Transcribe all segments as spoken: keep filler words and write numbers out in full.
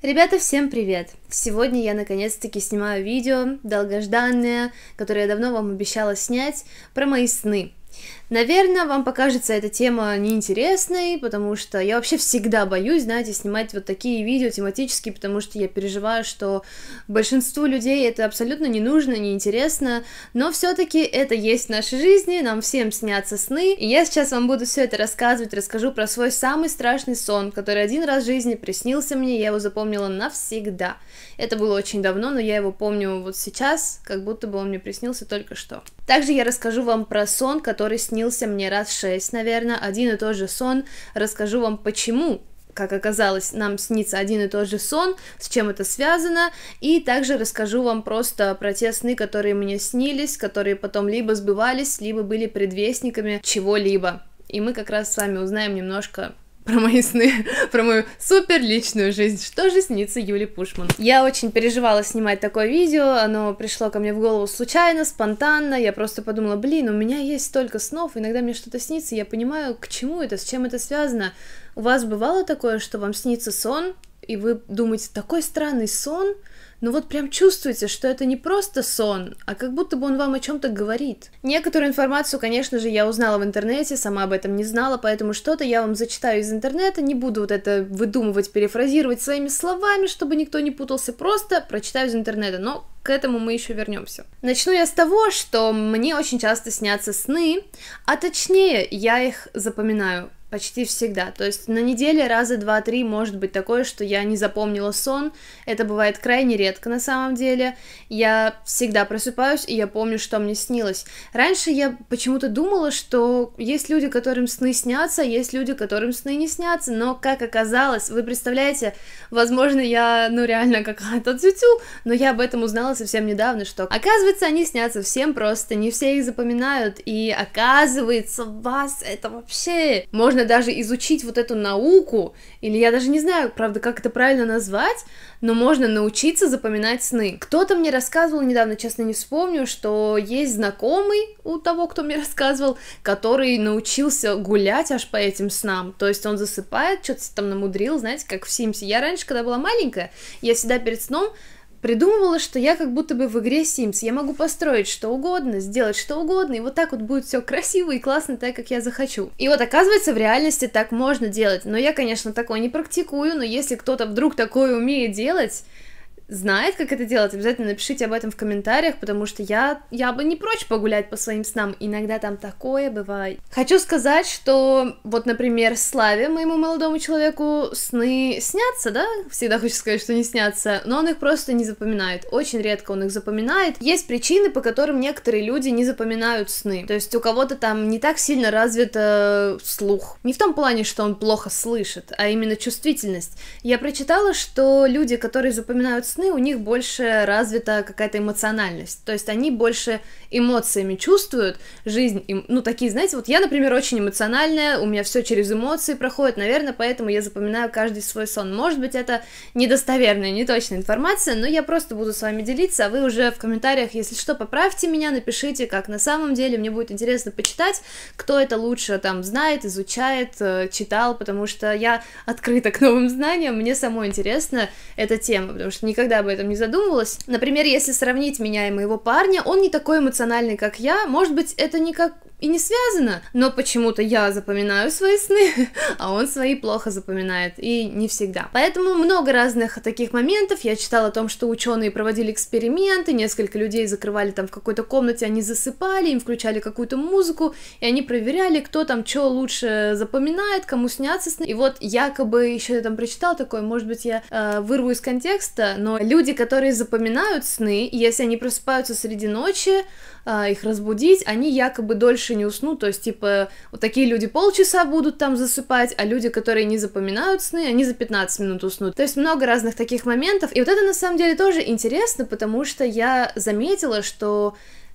Ребята, всем привет! Сегодня я наконец-таки снимаю видео, долгожданное, которое я давно вам обещала снять, про мои сны. Наверное, вам покажется эта тема неинтересной, потому что я вообще всегда боюсь, знаете, снимать вот такие видео тематические, потому что я переживаю, что большинству людей это абсолютно не нужно, неинтересно, но все-таки это есть в нашей жизни, нам всем снятся сны, и я сейчас вам буду все это рассказывать, расскажу про свой самый страшный сон, который один раз в жизни приснился мне, я его запомнила навсегда. Это было очень давно, но я его помню вот сейчас, как будто бы он мне приснился только что. Также я расскажу вам про сон, который снился мне раз шесть, наверное, один и тот же сон, расскажу вам почему, как оказалось, нам снится один и тот же сон, с чем это связано, и также расскажу вам просто про те сны, которые мне снились, которые потом либо сбывались, либо были предвестниками чего-либо. И мы как раз с вами узнаем немножко про мои сны, про мою супер личную жизнь, что же снится Юле Пушман. Я очень переживала снимать такое видео, оно пришло ко мне в голову случайно, спонтанно, я просто подумала, блин, у меня есть столько снов, иногда мне что-то снится, я понимаю, к чему это, с чем это связано. У вас бывало такое, что вам снится сон, и вы думаете, такой странный сон, но вот прям чувствуете, что это не просто сон, а как будто бы он вам о чем-то говорит. Некоторую информацию, конечно же, я узнала в интернете, сама об этом не знала, поэтому что-то я вам зачитаю из интернета, не буду вот это выдумывать, перефразировать своими словами, чтобы никто не путался, просто прочитаю из интернета, но к этому мы еще вернемся. Начну я с того, что мне очень часто снятся сны, а точнее, я их запоминаю почти всегда, то есть на неделе раза два-три может быть такое, что я не запомнила сон, это бывает крайне редко на самом деле, я всегда просыпаюсь и я помню, что мне снилось. Раньше я почему-то думала, что есть люди, которым сны снятся, есть люди, которым сны не снятся, но как оказалось, вы представляете, возможно я, ну реально какая-то тю-тю, но я об этом узнала совсем недавно, что оказывается они снятся всем просто, не все их запоминают, и оказывается вас это вообще можно даже изучить вот эту науку, или я даже не знаю, правда, как это правильно назвать, но можно научиться запоминать сны. Кто-то мне рассказывал недавно, честно не вспомню, что есть знакомый у того, кто мне рассказывал, который научился гулять аж по этим снам, то есть он засыпает, что-то там намудрил, знаете, как в Симсе. Я раньше, когда была маленькая, я всегда перед сном придумывала, что я как будто бы в игре Sims, я могу построить что угодно, сделать что угодно, и вот так вот будет все красиво и классно, так как я захочу. И вот оказывается, в реальности так можно делать, но я, конечно, такое не практикую, но если кто-то вдруг такое умеет делать, знает, как это делать, обязательно напишите об этом в комментариях, потому что я, я бы не прочь погулять по своим снам, иногда там такое бывает. Хочу сказать, что вот, например, Славе, моему молодому человеку, сны снятся, да? Всегда хочу сказать, что не снятся, но он их просто не запоминает, очень редко он их запоминает. Есть причины, по которым некоторые люди не запоминают сны, то есть у кого-то там не так сильно развит э, слух. Не в том плане, что он плохо слышит, а именно чувствительность. Я прочитала, что люди, которые запоминают сны, у них больше развита какая-то эмоциональность, то есть они больше эмоциями чувствуют жизнь, им, ну такие, знаете, вот я, например, очень эмоциональная, у меня все через эмоции проходит, наверное, поэтому я запоминаю каждый свой сон. Может быть, это недостоверная, неточная информация, но я просто буду с вами делиться, а вы уже в комментариях, если что, поправьте меня, напишите, как на самом деле, мне будет интересно почитать, кто это лучше там знает, изучает, читал, потому что я открыта к новым знаниям, мне самой интересна эта тема, потому что никогда об этом не задумывалась. Например, если сравнить меня и моего парня, он не такой эмоциональный, как я, может быть, это никак и не связано, но почему-то я запоминаю свои сны, а он свои плохо запоминает, и не всегда. Поэтому много разных таких моментов. Я читала о том, что ученые проводили эксперименты, несколько людей закрывали там в какой-то комнате, они засыпали, им включали какую-то музыку, и они проверяли, кто там что лучше запоминает, кому снятся сны. И вот якобы, еще я там прочитала такое, может быть, я э, вырву из контекста, но люди, которые запоминают сны, если они просыпаются среди ночи, э, их разбудить, они якобы дольше не уснут, то есть, типа, вот такие люди полчаса будут там засыпать, а люди, которые не запоминают сны, они за пятнадцать минут уснут. То есть много разных таких моментов, и вот это на самом деле тоже интересно, потому что я заметила, что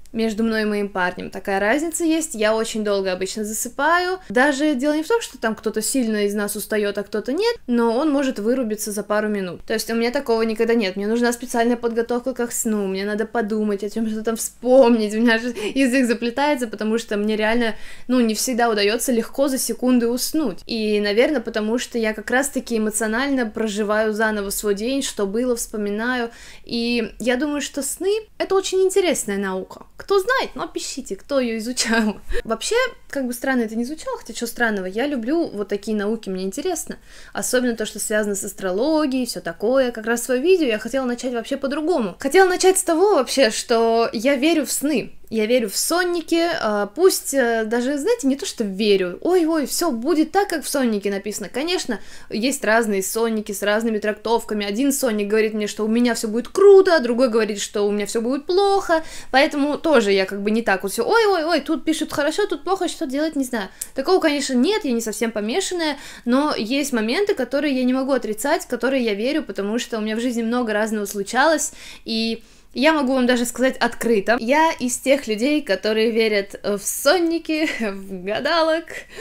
между мной и моим парнем. Такая разница есть, я очень долго обычно засыпаю. Даже дело не в том, что там кто-то сильно из нас устает, а кто-то нет, но он может вырубиться за пару минут. То есть у меня такого никогда нет. Мне нужна специальная подготовка к сну, мне надо подумать о чем, что там вспомнить. У меня же язык заплетается, потому что мне реально, ну, не всегда удается легко за секунды уснуть. И, наверное, потому что я как раз-таки эмоционально проживаю заново свой день, что было, вспоминаю. И я думаю, что сны — это очень интересная наука. Кто знает, но пишите, кто ее изучал. Вообще, как бы странно это не звучало, хотя что странного, я люблю вот такие науки, мне интересно. Особенно то, что связано с астрологией, все такое. Как раз свое видео я хотела начать вообще по-другому. Хотела начать с того вообще, что я верю в сны. Я верю в сонники, пусть даже, знаете, не то, что верю, ой-ой, все будет так, как в соннике написано. Конечно, есть разные сонники с разными трактовками. Один сонник говорит мне, что у меня все будет круто, а другой говорит, что у меня все будет плохо, поэтому тоже я как бы не так вот все, ой-ой-ой, тут пишут хорошо, тут плохо, что делать, не знаю. Такого, конечно, нет, я не совсем помешанная, но есть моменты, которые я не могу отрицать, в которые я верю, потому что у меня в жизни много разного случалось, и я могу вам даже сказать открыто, я из тех людей, которые верят в сонники, в гадалок,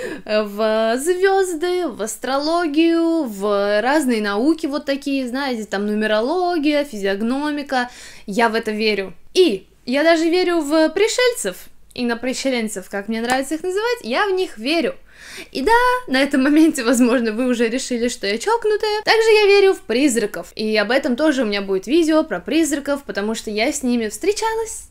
в звезды, в астрологию, в разные науки вот такие, знаете, там нумерология, физиогномика, я в это верю. И я даже верю в пришельцев, инопришеленцев, как мне нравится их называть, я в них верю. И да, на этом моменте, возможно, вы уже решили, что я чокнутая. Также я верю в призраков, и об этом тоже у меня будет видео про призраков, потому что я с ними встречалась.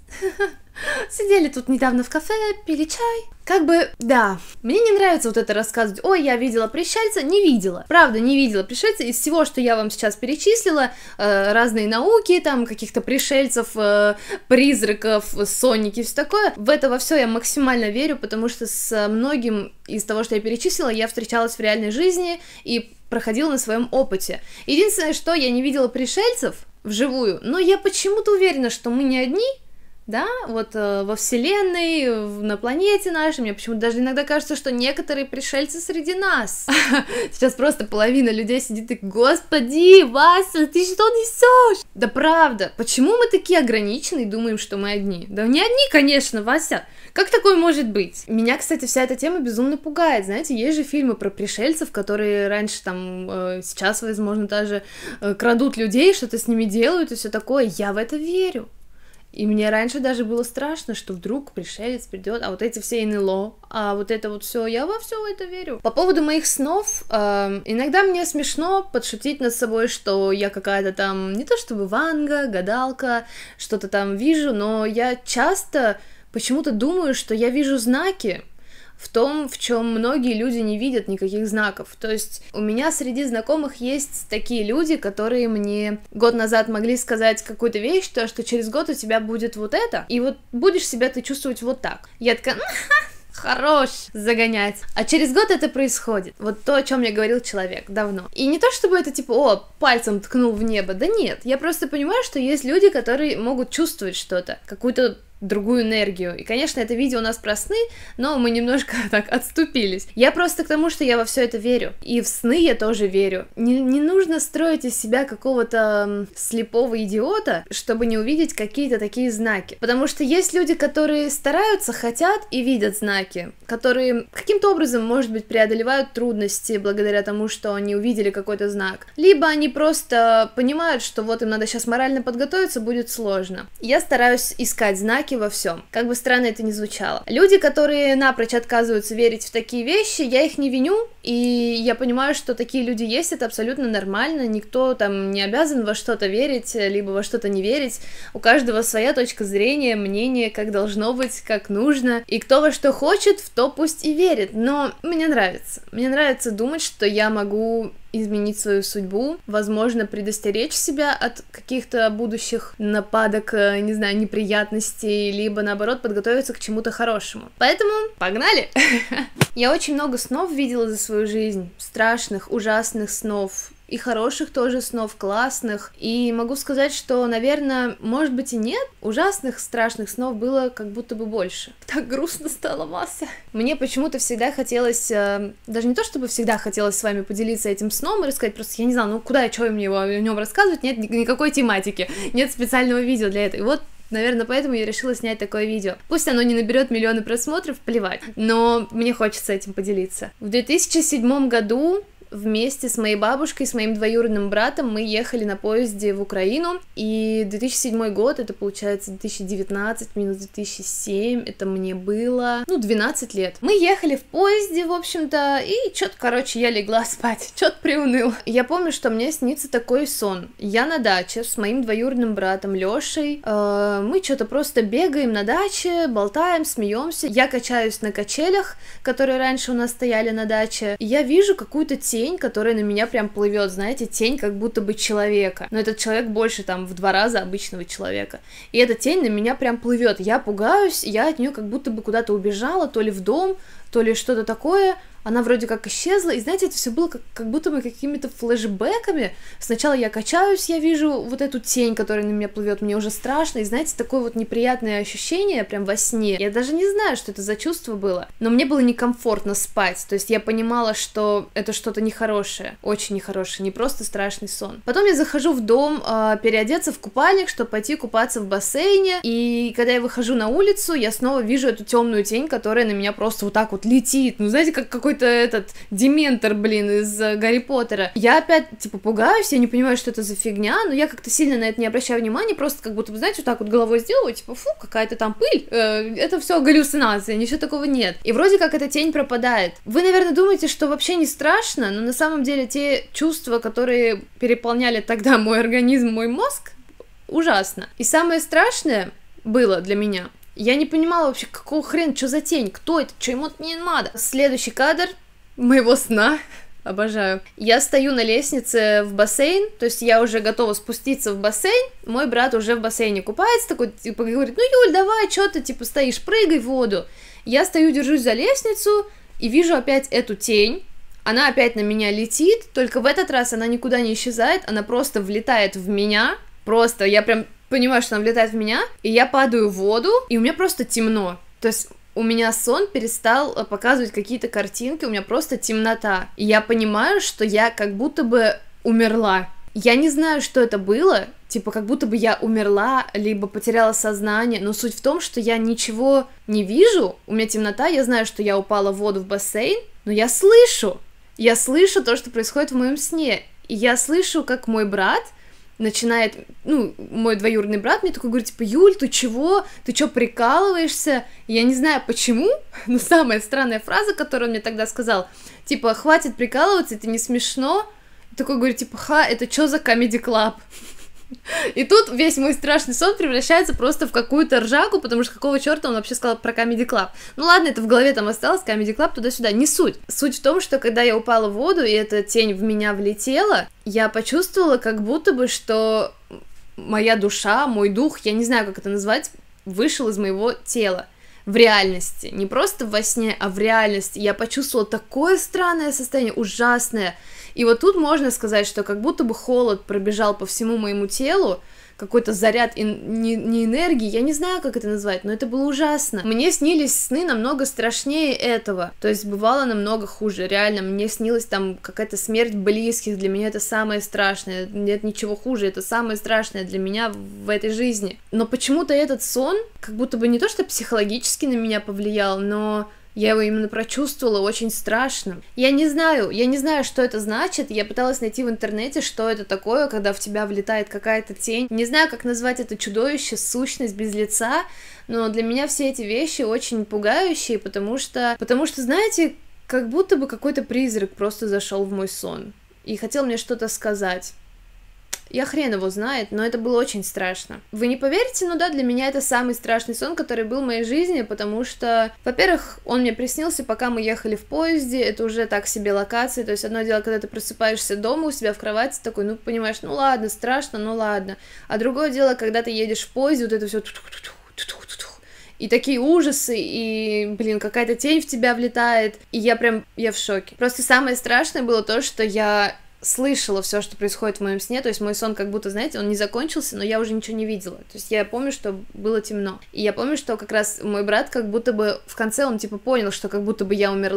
Сидели тут недавно в кафе, пили чай. Как бы, да, мне не нравится вот это рассказывать, ой, я видела пришельца, не видела. Правда, не видела пришельца. Из всего, что я вам сейчас перечислила, э, разные науки, там, каких-то пришельцев, э, призраков, сонники, все такое, в это во все я максимально верю, потому что с многим из того, что я перечислила, я встречалась в реальной жизни и проходила на своем опыте. Единственное, что я не видела пришельцев вживую, но я почему-то уверена, что мы не одни. Да, вот э, во Вселенной, в, на планете нашей, мне почему-то даже иногда кажется, что некоторые пришельцы среди нас. Сейчас просто половина людей сидит и, господи, Вася, ты что несешь? Да правда, почему мы такие ограниченные и думаем, что мы одни? Да не одни, конечно, Вася. Как такое может быть? Меня, кстати, вся эта тема безумно пугает. Знаете, есть же фильмы про пришельцев, которые раньше там, э, сейчас, возможно, даже э, крадут людей, что-то с ними делают и все такое. Я в это верю. И мне раньше даже было страшно, что вдруг пришелец придет, а вот эти все эн эл о, а вот это вот все, я во все это верю. По поводу моих снов, э, иногда мне смешно подшутить над собой, что я какая-то там, не то чтобы ванга, гадалка, что-то там вижу, но я часто почему-то думаю, что я вижу знаки в том, в чем многие люди не видят никаких знаков. То есть у меня среди знакомых есть такие люди, которые мне год назад могли сказать какую-то вещь, то, что через год у тебя будет вот это, и вот будешь себя ты чувствовать вот так. Я такая, хорош загонять. А через год это происходит. Вот то, о чем мне говорил человек давно. И не то, чтобы это типа, о, пальцем ткнул в небо. Да нет, я просто понимаю, что есть люди, которые могут чувствовать что-то, какую-то другую энергию. И, конечно, это видео у нас про сны, но мы немножко так отступились. Я просто к тому, что я во все это верю. И в сны я тоже верю. Не, не нужно строить из себя какого-то слепого идиота, чтобы не увидеть какие-то такие знаки. Потому что есть люди, которые стараются, хотят и видят знаки, которые каким-то образом, может быть, преодолевают трудности благодаря тому, что они увидели какой-то знак. Либо они просто понимают, что вот им надо сейчас морально подготовиться, будет сложно. Я стараюсь искать знаки во всем. Как бы странно это ни звучало. Люди, которые напрочь отказываются верить в такие вещи, я их не виню, и я понимаю, что такие люди есть, это абсолютно нормально, никто там не обязан во что-то верить, либо во что-то не верить, у каждого своя точка зрения, мнение, как должно быть, как нужно, и кто во что хочет, в то пусть и верит, но мне нравится, мне нравится думать, что я могу изменить свою судьбу, возможно, предостеречь себя от каких-то будущих нападок, не знаю, неприятностей, либо, наоборот, подготовиться к чему-то хорошему. Поэтому погнали! Я очень много снов видела за свою жизнь, страшных, ужасных снов, и хороших тоже снов, классных, и могу сказать, что, наверное, может быть и нет, ужасных, страшных снов было как будто бы больше. Так грустно стало, Вася. Мне почему-то всегда хотелось, э, даже не то чтобы всегда хотелось с вами поделиться этим сном и рассказать, просто я не знаю, ну куда и что мне его, о нем рассказывать, нет никакой тематики, нет специального видео для этого. И вот Наверное, поэтому я решила снять такое видео. Пусть оно не наберет миллионы просмотров, плевать, но мне хочется этим поделиться. В две тысячи седьмом году вместе с моей бабушкой, с моим двоюродным братом мы ехали на поезде в Украину, и две тысячи седьмой год, это получается две тысячи девятнадцать минус две тысячи семь, это мне было, ну, двенадцать лет. Мы ехали в поезде, в общем-то, и что-то, короче, я легла спать, что-то приуныла. Я помню, что мне снится такой сон. Я на даче с моим двоюродным братом Лешей, э, мы что-то просто бегаем на даче, болтаем, смеемся. Я качаюсь на качелях, которые раньше у нас стояли на даче, и я вижу какую-то тень, которая на меня прям плывет, знаете, тень как будто бы человека, но этот человек больше там в два раза обычного человека, и эта тень на меня прям плывет, я пугаюсь, я от нее как будто бы куда-то убежала, то ли в дом, то ли что-то такое, она вроде как исчезла, и знаете, это все было как, как будто бы какими-то флешбэками. Сначала я качаюсь, я вижу вот эту тень, которая на меня плывет, мне уже страшно, и знаете, такое вот неприятное ощущение прям во сне. Я даже не знаю, что это за чувство было, но мне было некомфортно спать, то есть я понимала, что это что-то нехорошее, очень нехорошее, не просто страшный сон. Потом я захожу в дом э, переодеться в купальник, чтобы пойти купаться в бассейне, и когда я выхожу на улицу, я снова вижу эту темную тень, которая на меня просто вот так вот летит, ну знаете, как какой-то этот дементор, блин, из Гарри Поттера. Я опять, типа, пугаюсь, я не понимаю, что это за фигня, но я как-то сильно на это не обращаю внимания, просто как будто, знаете, вот так вот головой сделаю, типа, фу, какая-то там пыль, э, это все галлюцинация, ничего такого нет. И вроде как эта тень пропадает. Вы, наверное, думаете, что вообще не страшно, но на самом деле те чувства, которые переполняли тогда мой организм, мой мозг, ужасно. И самое страшное было для меня, я не понимала вообще, какого хрена, что за тень, кто это, что ему от меня надо. Следующий кадр моего сна, обожаю. Я стою на лестнице в бассейн, то есть я уже готова спуститься в бассейн, мой брат уже в бассейне купается, такой, типа, говорит, ну, Юль, давай, что ты, типа, стоишь, прыгай в воду. Я стою, держусь за лестницу и вижу опять эту тень, она опять на меня летит, только в этот раз она никуда не исчезает, она просто влетает в меня, просто, я прям понимаю, что она влетает в меня, и я падаю в воду, и у меня просто темно, то есть у меня сон перестал показывать какие-то картинки, у меня просто темнота, и я понимаю, что я как будто бы умерла. Я не знаю, что это было, типа как будто бы я умерла, либо потеряла сознание, но суть в том, что я ничего не вижу, у меня темнота, я знаю, что я упала в воду в бассейн, но я слышу, я слышу то, что происходит в моем сне, и я слышу, как мой брат начинает, ну, мой двоюродный брат мне такой говорит, типа, Юль, ты чего? Ты чё, прикалываешься? Я не знаю почему, но самая странная фраза, которую он мне тогда сказал, типа, хватит прикалываться, это не смешно. И такой говорит, типа, ха, это чё за Comedy Club? И тут весь мой страшный сон превращается просто в какую-то ржаку, потому что какого черта он вообще сказал про Comedy Club. Ну ладно, это в голове там осталось, Comedy Club туда-сюда, не суть. Суть в том, что когда я упала в воду, и эта тень в меня влетела, я почувствовала как будто бы, что моя душа, мой дух, я не знаю, как это назвать, вышел из моего тела. В реальности, не просто во сне, а в реальности. Я почувствовала такое странное состояние, ужасное. И вот тут можно сказать, что как будто бы холод пробежал по всему моему телу, какой-то заряд ин- не, не энергии, я не знаю, как это назвать, но это было ужасно. Мне снились сны намного страшнее этого, то есть бывало намного хуже, реально, мне снилась там какая-то смерть близких, для меня это самое страшное, нет ничего хуже, это самое страшное для меня в этой жизни. Но почему-то этот сон, как будто бы не то, что психологически на меня повлиял, но я его именно прочувствовала очень страшно. Я не знаю, я не знаю, что это значит. Я пыталась найти в интернете, что это такое, когда в тебя влетает какая-то тень. Не знаю, как назвать это чудовище, сущность без лица, но для меня все эти вещи очень пугающие, потому что, потому что, знаете, как будто бы какой-то призрак просто зашел в мой сон и хотел мне что-то сказать. Я хрен его знает, но это было очень страшно. Вы не поверите, но да, для меня это самый страшный сон, который был в моей жизни, потому что, во-первых, он мне приснился, пока мы ехали в поезде, это уже так себе локация, то есть одно дело, когда ты просыпаешься дома у себя в кровати, такой, ну, понимаешь, ну ладно, страшно, ну ладно, а другое дело, когда ты едешь в поезде, вот это все и такие ужасы, и, блин, какая-то тень в тебя влетает, и я прям, я в шоке. Просто самое страшное было то, что я слышала все, что происходит в моем сне, то есть мой сон как будто, знаете, он не закончился, но я уже ничего не видела, то есть я помню, что было темно, и я помню, что как раз мой брат как будто бы в конце он типа понял, что как будто бы я умерла,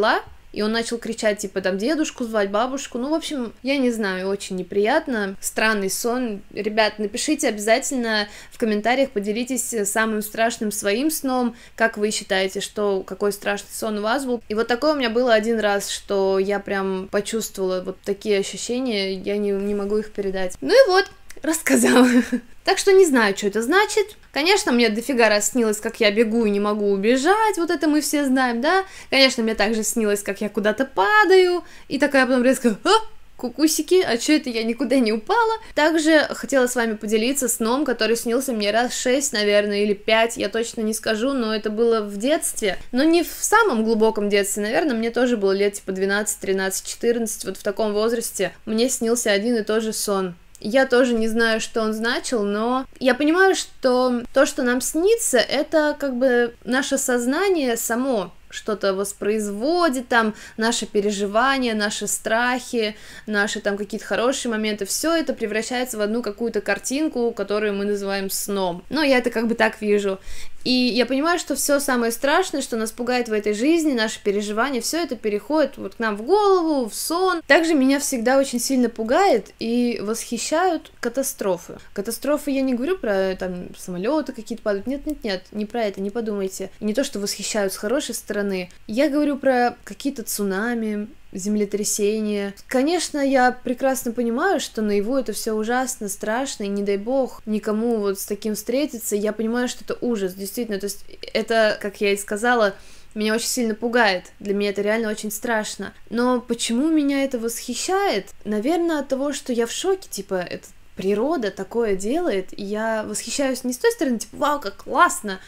и он начал кричать, типа, там, дедушку звать, бабушку, ну, в общем, я не знаю, очень неприятно, странный сон. Ребят, напишите обязательно в комментариях, поделитесь самым страшным своим сном, как вы считаете, что, какой страшный сон у вас был. И вот такое у меня было один раз, что я прям почувствовала вот такие ощущения, я не, не могу их передать. Ну и вот, рассказала. Так что не знаю, что это значит. Конечно, мне дофига раз снилось, как я бегу и не могу убежать, вот это мы все знаем, да? Конечно, мне также снилось, как я куда-то падаю, и такая потом резко, а, кукусики, а что это я никуда не упала? Также хотела с вами поделиться сном, который снился мне раз шесть, наверное, или пять, я точно не скажу, но это было в детстве, но не в самом глубоком детстве, наверное, мне тоже было лет типа двенадцать, тринадцать, четырнадцать, вот в таком возрасте мне снился один и тот же сон. Я тоже не знаю, что он значил, но я понимаю, что то, что нам снится, это как бы наше сознание само что-то воспроизводит, там, наши переживания, наши страхи, наши там какие-то хорошие моменты, все это превращается в одну какую-то картинку, которую мы называем сном. Но я это как бы так вижу. И я понимаю, что все самое страшное, что нас пугает в этой жизни, наши переживания, все это переходит вот к нам в голову, в сон. Также меня всегда очень сильно пугает и восхищают катастрофы. Катастрофы я не говорю про там самолеты какие-то падают, нет-нет-нет, не про это, не подумайте. И не то, что восхищают с хорошей стороны, я говорю про какие-то цунами, землетрясения. Конечно, я прекрасно понимаю, что наяву это все ужасно, страшно, и не дай бог никому вот с таким встретиться. Я понимаю, что это ужас, действительно. То есть это, как я и сказала, меня очень сильно пугает. Для меня это реально очень страшно. Но почему меня это восхищает? Наверное, от того, что я в шоке, типа, это природа такое делает, и я восхищаюсь не с той стороны, типа, вау, как классно,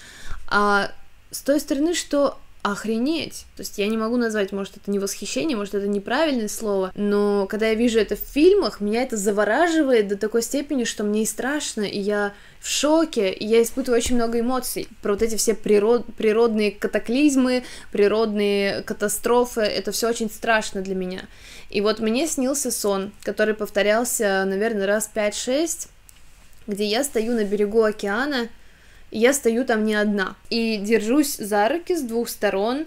а с той стороны, что охренеть. То есть я не могу назвать, может, это не восхищение, может, это неправильное слово, но когда я вижу это в фильмах, меня это завораживает до такой степени, что мне и страшно, и я в шоке, и я испытываю очень много эмоций. Про вот эти все природ... природные катаклизмы, природные катастрофы, это все очень страшно для меня. И вот мне снился сон, который повторялся, наверное, раз пять-шесть, где я стою на берегу океана, и я стою там не одна, и держусь за руки с двух сторон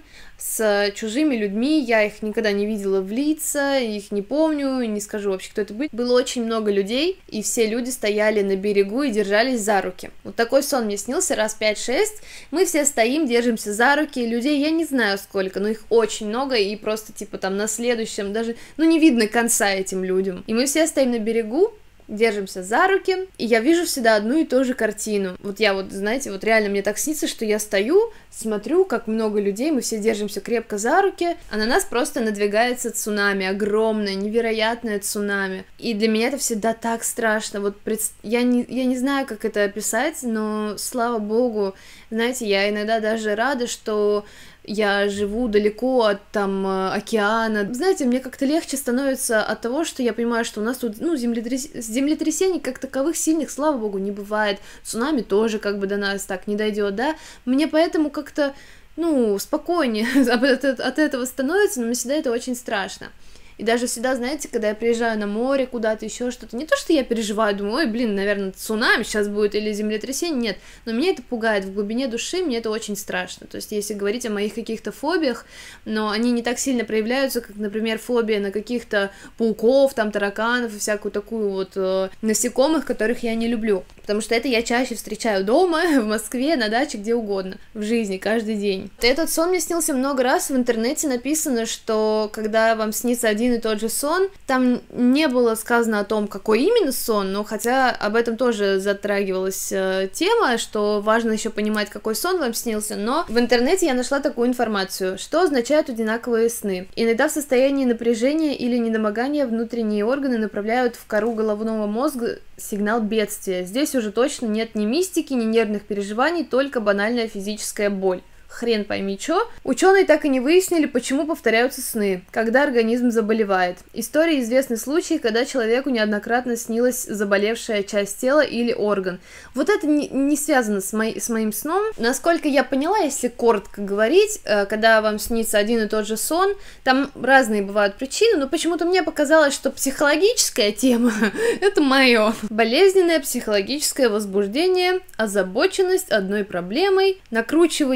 с чужими людьми, я их никогда не видела в лица, их не помню, не скажу вообще, кто это был. Было очень много людей, и все люди стояли на берегу и держались за руки. Вот такой сон мне снился раз пять-шесть, мы все стоим, держимся за руки, людей я не знаю сколько, но их очень много, и просто типа там на следующем даже, ну не видно конца этим людям. И мы все стоим на берегу, держимся за руки, и я вижу всегда одну и ту же картину. Вот я вот, знаете, вот реально мне так снится, что я стою, смотрю, как много людей, мы все держимся крепко за руки, а на нас просто надвигается цунами, огромное, невероятное цунами. И для меня это всегда так страшно. Вот пред... я, не, я не знаю, как это описать, но слава богу, знаете, я иногда даже рада, что я живу далеко от там океана. Знаете, мне как-то легче становится от того, что я понимаю, что у нас тут, ну, землетряс... землетрясений как таковых сильных, слава богу, не бывает. Цунами тоже как бы до нас так не дойдет, да. Мне поэтому как-то, ну, спокойнее от этого становится, но мне всегда это очень страшно. И даже всегда, знаете, когда я приезжаю на море куда-то, еще что-то, не то, что я переживаю, думаю, ой, блин, наверное, цунами сейчас будет или землетрясение, нет, но меня это пугает, в глубине души мне это очень страшно, то есть если говорить о моих каких-то фобиях, но они не так сильно проявляются, как, например, фобия на каких-то пауков, там, тараканов и всякую такую вот э, насекомых, которых я не люблю, потому что это я чаще встречаю дома, в Москве, на даче, где угодно, в жизни, каждый день. Этот сон мне снился много раз, в интернете написано, что когда вам снится один и тот же сон, там не было сказано о том, какой именно сон, но хотя об этом тоже затрагивалась э, тема, что важно еще понимать, какой сон вам снился, но в интернете я нашла такую информацию, что означают одинаковые сны. Иногда в состоянии напряжения или недомогания внутренние органы направляют в кору головного мозга сигнал бедствия. Здесь уже точно нет ни мистики, ни нервных переживаний, только банальная физическая боль. Хрен пойми чё. Ученые так и не выяснили, почему повторяются сны, когда организм заболевает. Истории известны случаи, когда человеку неоднократно снилась заболевшая часть тела или орган. Вот это не, не связано с, мо- с моим сном. Насколько я поняла, если коротко говорить, э, когда вам снится один и тот же сон, там разные бывают причины, но почему-то мне показалось, что психологическая тема — это мое. Болезненное психологическое возбуждение, озабоченность одной проблемой, накручивание вокруг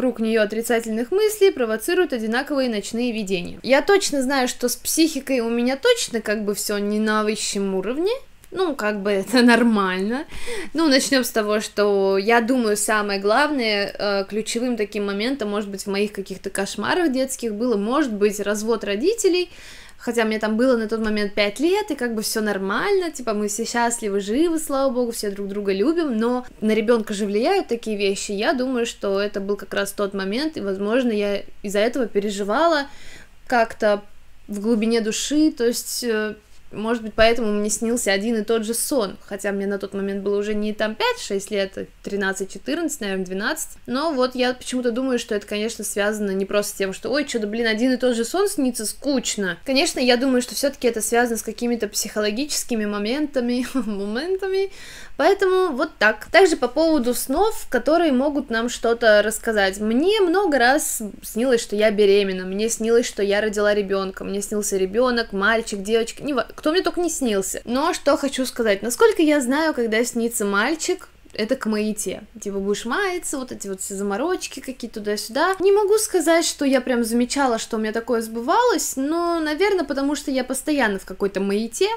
вокруг нее отрицательных мыслей провоцируют одинаковые ночные видения. Я точно знаю, что с психикой у меня точно как бы все не на высшем уровне. Ну, как бы это нормально. Ну, начнем с того, что я думаю, самое главное, э, ключевым таким моментом, может быть, в моих каких-то кошмарах детских было, может быть, развод родителей, хотя мне там было на тот момент пять лет, и как бы все нормально, типа мы все счастливы, живы, слава богу, все друг друга любим, но на ребенка же влияют такие вещи. Я думаю, что это был как раз тот момент, и, возможно, я из-за этого переживала как-то в глубине души, то есть... Э, Может быть, поэтому мне снился один и тот же сон, хотя мне на тот момент было уже не там пять-шесть лет, а тринадцать-четырнадцать, наверное, двенадцать, но вот я почему-то думаю, что это, конечно, связано не просто с тем, что, ой, что-то, блин, один и тот же сон снится, скучно. Конечно, я думаю, что все-таки это связано с какими-то психологическими моментами, моментами, поэтому вот так. Также по поводу снов, которые могут нам что-то рассказать. Мне много раз снилось, что я беременна, мне снилось, что я родила ребенка, мне снился ребенок, мальчик, девочка, не важно, кто мне только не снился. Но что хочу сказать, насколько я знаю, когда снится мальчик, это к маяте. Типа будешь маяться, вот эти вот все заморочки какие-то туда-сюда. Не могу сказать, что я прям замечала, что у меня такое сбывалось, но, наверное, потому что я постоянно в какой-то маяте,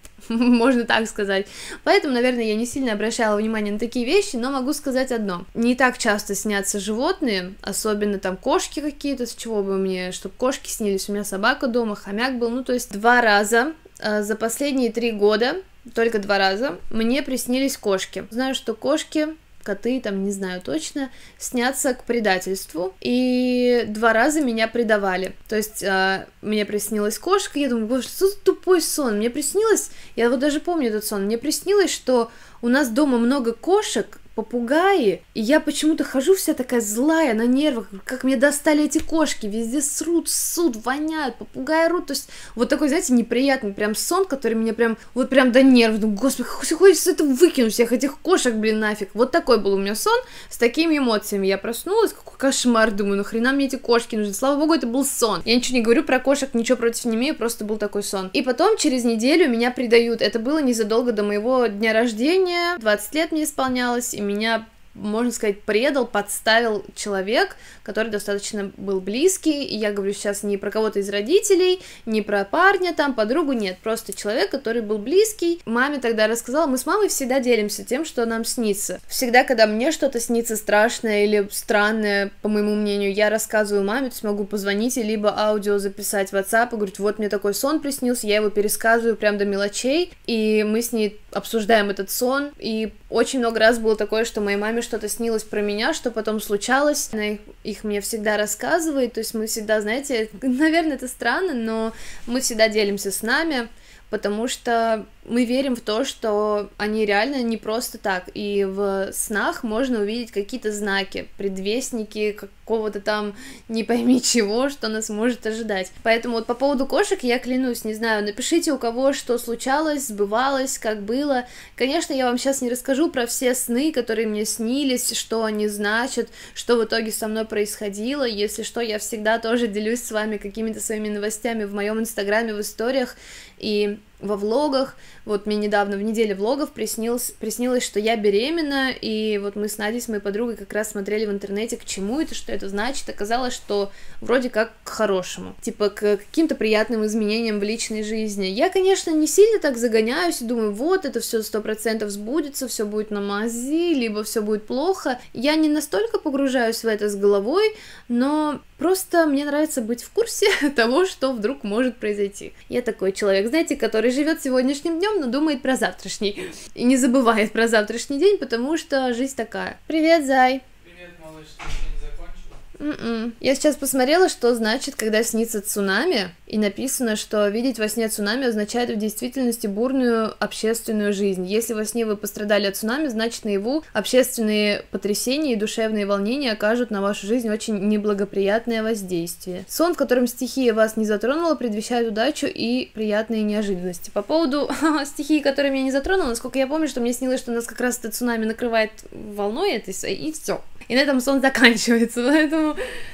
можно так сказать. Поэтому, наверное, я не сильно обращала внимание на такие вещи, но могу сказать одно. Не так часто снятся животные, особенно там кошки какие-то, с чего бы мне, чтобы кошки снились. У меня собака дома, хомяк был, ну, то есть два раза э, за последние три года, только два раза, мне приснились кошки. Знаю, что кошки... коты, там, не знаю точно, снятся к предательству, и два раза меня предавали, то есть э, мне приснилась кошка, я думаю, боже, что за тупой сон, мне приснилось, я вот даже помню этот сон, мне приснилось, что у нас дома много кошек, попугаи, и я почему-то хожу вся такая злая, на нервах, как мне достали эти кошки, везде срут, ссут, воняют, попугаи рут, то есть вот такой, знаете, неприятный прям сон, который меня прям, вот прям до нервов, думаю, господи, хочется это выкинуть, всех этих кошек, блин, нафиг, вот такой был у меня сон, с такими эмоциями, я проснулась, какой кошмар, думаю, нахрена мне эти кошки нужны, слава богу, это был сон, я ничего не говорю про кошек, ничего против не имею, просто был такой сон, и потом через неделю меня предают, это было незадолго до моего дня рождения, двадцать лет мне исполнялось, и меня, можно сказать, предал, подставил человек, который достаточно был близкий, и я говорю сейчас не про кого-то из родителей, не про парня, там, подругу, нет, просто человек, который был близкий. Маме тогда рассказала, мы с мамой всегда делимся тем, что нам снится. Всегда, когда мне что-то снится страшное или странное, по моему мнению, я рассказываю маме, то есть могу позвонить и либо аудио записать в WhatsApp и говорить, вот мне такой сон приснился, я его пересказываю прям до мелочей, и мы с ней обсуждаем этот сон, и очень много раз было такое, что моей маме что-то снилось про меня, что потом случалось, она их, их мне всегда рассказывает, то есть мы всегда, знаете, наверное, это странно, но мы всегда делимся с нами, потому что мы верим в то, что они реально не просто так, и в снах можно увидеть какие-то знаки, предвестники какого-то там не пойми чего, что нас может ожидать. Поэтому вот по поводу кошек я клянусь, не знаю, напишите у кого что случалось, сбывалось, как было. Конечно, я вам сейчас не расскажу про все сны, которые мне снились, что они значат, что в итоге со мной происходило. Если что, я всегда тоже делюсь с вами какими-то своими новостями в моем инстаграме, в историях и во влогах. Вот мне недавно в неделе влогов приснилось, приснилось, что я беременна, и вот мы с Надей, с моей подругой, как раз смотрели в интернете, к чему это, что это значит. Оказалось, что вроде как к хорошему, типа к каким-то приятным изменениям в личной жизни. Я, конечно, не сильно так загоняюсь и думаю, вот, это все сто процентов сбудется, все будет на мази, либо все будет плохо. Я не настолько погружаюсь в это с головой, но просто мне нравится быть в курсе того, что вдруг может произойти. Я такой человек, знаете, который живет сегодняшним днем, но думает про завтрашний. И не забывает про завтрашний день, потому что жизнь такая. Привет, зай. Привет, малыш, ты еще не закончила? Mm-mm. Я сейчас посмотрела, что значит, когда снится цунами, и написано, что видеть во сне цунами означает в действительности бурную общественную жизнь. Если во сне вы пострадали от цунами, значит, наяву общественные потрясения и душевные волнения окажут на вашу жизнь очень неблагоприятное воздействие. Сон, в котором стихия вас не затронула, предвещает удачу и приятные неожиданности. По поводу стихии, которая меня не затронула, насколько я помню, что мне снилось, что нас как раз это цунами накрывает волной этой, и все. И на этом сон заканчивается, поэтому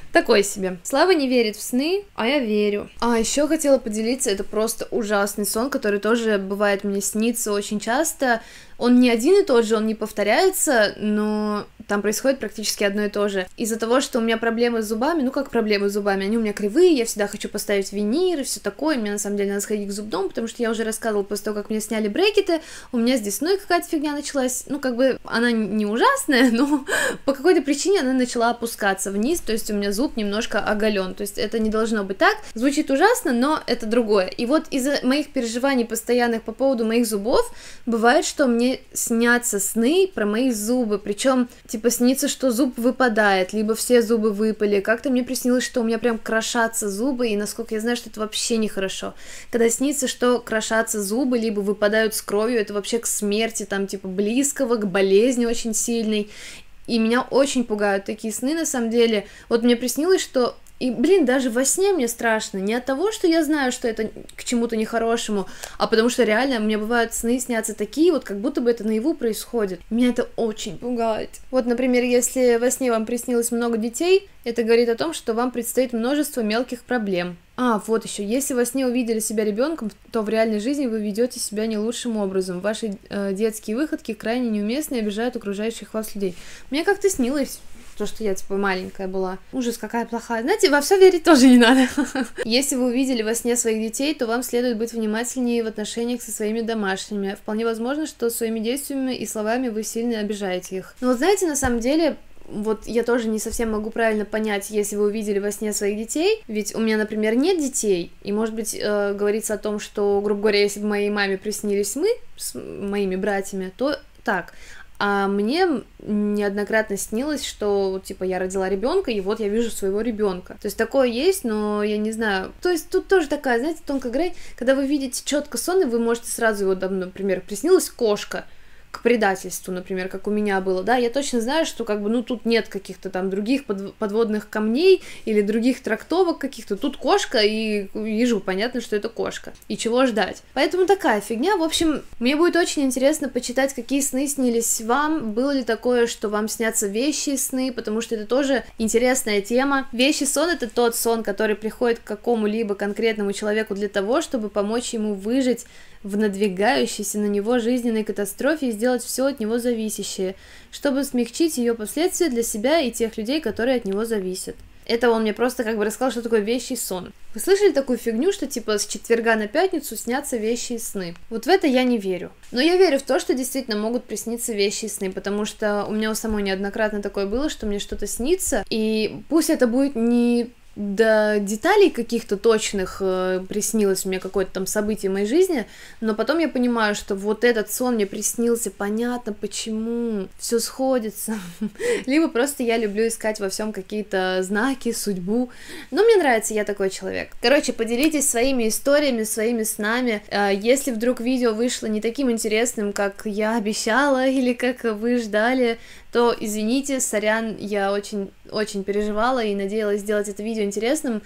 Такой себе. Слава не верит в сны, а я верю. А еще хотела поделиться, это просто ужасный сон, который тоже бывает мне снится очень часто. Он не один и тот же, он не повторяется, но там происходит практически одно и то же. Из-за того, что у меня проблемы с зубами, ну как проблемы с зубами, они у меня кривые, я всегда хочу поставить винир и все такое, мне на самом деле надо сходить к зубному, потому что я уже рассказывала, после того, как мне сняли брекеты, у меня с десной какая-то фигня началась, ну как бы она не ужасная, но по какой-то причине она начала опускаться вниз, то есть у меня зуб немножко оголен, то есть это не должно быть так, звучит ужасно, но это другое. И вот из-за моих переживаний постоянных по поводу моих зубов, бывает, что мне снятся сны про мои зубы, причем типа снится, что зуб выпадает, либо все зубы выпали, как-то мне приснилось, что у меня прям крошатся зубы, и насколько я знаю, что это вообще нехорошо. Когда снится, что крошатся зубы, либо выпадают с кровью, это вообще к смерти, там типа близкого, к болезни очень сильной, и меня очень пугают такие сны, на самом деле. Вот мне приснилось, что и, блин, даже во сне мне страшно, не от того, что я знаю, что это к чему-то нехорошему, а потому что реально мне бывают сны снятся такие, вот как будто бы это наяву происходит. Меня это очень пугает. Вот, например, если во сне вам приснилось много детей, это говорит о том, что вам предстоит множество мелких проблем. А, вот еще, если во сне увидели себя ребенком, то в реальной жизни вы ведете себя не лучшим образом. Ваши э, детские выходки крайне неуместны и обижают окружающих вас людей. Мне как-то снилось то, что я, типа, маленькая была. Ужас, какая плохая. Знаете, во все верить тоже не надо. Если вы увидели во сне своих детей, то вам следует быть внимательнее в отношениях со своими домашними. Вполне возможно, что своими действиями и словами вы сильно обижаете их. Но вот знаете, на самом деле, вот я тоже не совсем могу правильно понять, если вы увидели во сне своих детей, ведь у меня, например, нет детей, и, может быть, э, говорится о том, что, грубо говоря, если бы моей маме приснились мы с моими братьями, то так. А мне неоднократно снилось, что, типа, я родила ребенка, и вот я вижу своего ребенка. То есть такое есть, но я не знаю. То есть тут тоже такая, знаете, тонкая грань, когда вы видите четко сон, и вы можете сразу его, там, например, приснилась кошка к предательству, например, как у меня было, да, я точно знаю, что, как бы, ну, тут нет каких-то там других под, подводных камней или других трактовок каких-то, тут кошка, и вижу, понятно, что это кошка, и чего ждать. Поэтому такая фигня, в общем, мне будет очень интересно почитать, какие сны снились вам, было ли такое, что вам снятся вещи сны, потому что это тоже интересная тема. Вещи сон — это тот сон, который приходит к какому-либо конкретному человеку для того, чтобы помочь ему выжить в надвигающейся на него жизненной катастрофе и сделать все от него зависящее, чтобы смягчить ее последствия для себя и тех людей, которые от него зависят. Это он мне просто как бы рассказал, что такое вещий сон. Вы слышали такую фигню, что типа с четверга на пятницу снятся вещие сны? Вот в это я не верю. Но я верю в то, что действительно могут присниться вещие сны, потому что у меня у самой неоднократно такое было, что мне что-то снится, и пусть это будет не до деталей каких-то точных э, приснилось мне какое-то там событие в моей жизни, но потом я понимаю, что вот этот сон мне приснился, понятно почему, все сходится. Либо просто я люблю искать во всем какие-то знаки, судьбу. Но мне нравится, я такой человек. Короче, поделитесь своими историями, своими снами. Э, если вдруг видео вышло не таким интересным, как я обещала, или как вы ждали, то извините, сорян, я очень-очень переживала и надеялась сделать это видео интересным.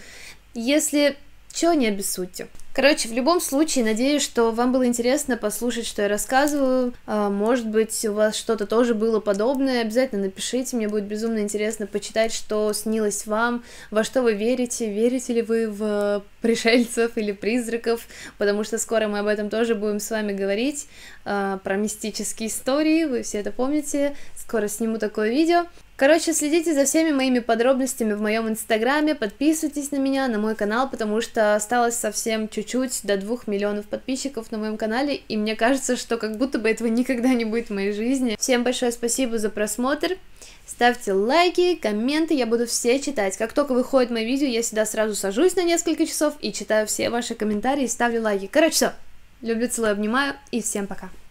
Если чё, не обессудьте. Короче, в любом случае, надеюсь, что вам было интересно послушать, что я рассказываю. Может быть, у вас что-то тоже было подобное. Обязательно напишите, мне будет безумно интересно почитать, что снилось вам, во что вы верите, верите ли вы в пришельцев или призраков, потому что скоро мы об этом тоже будем с вами говорить, про мистические истории, вы все это помните. Скоро сниму такое видео. Короче, следите за всеми моими подробностями в моем инстаграме, подписывайтесь на меня, на мой канал, потому что осталось совсем чуть-чуть до двух миллионов подписчиков на моем канале, и мне кажется, что как будто бы этого никогда не будет в моей жизни. Всем большое спасибо за просмотр, ставьте лайки, комменты, я буду все читать. Как только выходит мои видео, я всегда сразу сажусь на несколько часов и читаю все ваши комментарии, ставлю лайки. Короче, все, люблю, целую, обнимаю, и всем пока.